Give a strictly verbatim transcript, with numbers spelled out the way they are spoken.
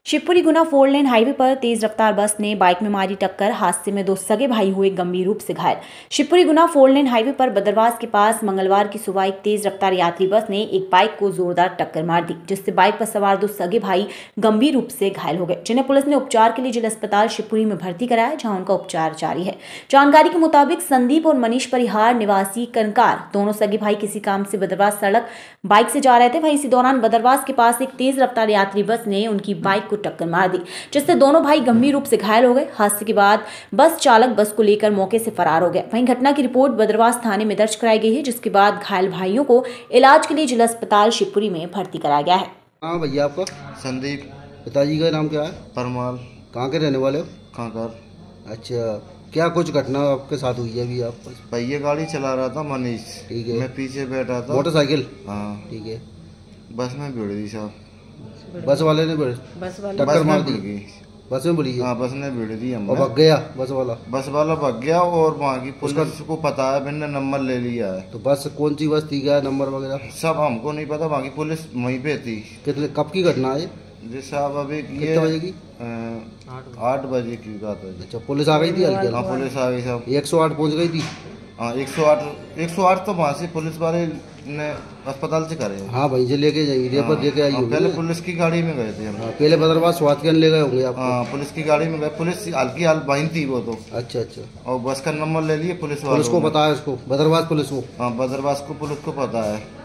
Shivpuri Guna four lane highway पर तेज रफ्तार बस ने बाइक में मारी टक्कर। हादसे में दो सगे भाई हुए गंभीर रूप से घायल। Shivpuri Guna four lane highway पर बदरवास के पास मंगलवार की सुबह एक तेज रफ्तार यात्री बस ने एक बाइक को जोरदार टक्कर मार दी, जिससे बाइक पर सवार दो सगे भाई गंभीर रूप से घायल हो गए, जिन्हें पुलिस ने उपचार के लिए जिला अस्पताल शिवपुरी में भर्ती कराया, जहाँ उनका उपचार जारी है। जानकारी के मुताबिक संदीप और मनीष परिहार निवासी कनकार दोनों सगे भाई किसी काम से बदरवास सड़क बाइक से जा रहे थे। वहीं इसी दौरान बदरवास के पास एक तेज रफ्तार यात्री बस ने उनकी बाइक को टक्कर मार दी, जिससे दोनों भाई गंभीर रूप से घायल हो गए। हादसे के बाद बस चालक बस को लेकर मौके से फरार हो गया। वहीं घटना की रिपोर्ट बदरवास थाने में दर्ज कराई गई है, जिसके बाद घायल भाइयों को इलाज के लिए जिला अस्पताल शिवपुरी में भर्ती कराया गया है। हाँ भैया, आपका संदीप। पिताजी का नाम क्या है? परमाल। कहाँ के रहने वाले हो? कांकर। अच्छा, क्या कुछ घटना आपके साथ हुई है अभी? आप पहिए गाड़ी चला रहा था मनीष, ठीक है, मैं पीछे बैठा था। मोटरसाइकिल? हाँ ठीक है। बस में भिड़ दी साहब, बस वाले ने बस वाले टक्कर मार दी? बस में भिड़ी? हाँ, बस ने भिड़ दी हमें और भाग गया बस वाला? बस वाला भाग गया और वहाँ की पुलिस को पता है, मैंने नंबर ले लिया है। तो बस कौन सी बस थी, क्या नंबर वगैरह सब हमको नहीं पता, वहाँ की पुलिस वहीं पे थी। कितने कब की घटना है जी साहब? अभी कितने बजे की? आठ बजे की बात है। अच्छा, पुलिस आ गई थी? हल्के हाँ, पुलिस आ गई साहब। एक सौ आठ पहुँच गई थी? हाँ, एक सौ आठ एक सौ आठ तो वहाँ से पुलिस वाले ने अस्पताल से करे। हाँ भाई, जे लेके जाइए रेफर लेके आई होगी। पहले पुलिस की गाड़ी में गए थे हम। हाँ, पहले बदरवास स्वास्थ्य केंद्र ले गए होंगे आप? हाँ, पुलिस की गाड़ी में गए। पुलिस हल्की हाल बहन थी वो तो। अच्छा अच्छा। और बस का नंबर ले लिए पुलिस वालों पुलिस को ने। पता है उसको? बदरवास पुलिस को? हाँ, बदरवास को पुलिस को पता है।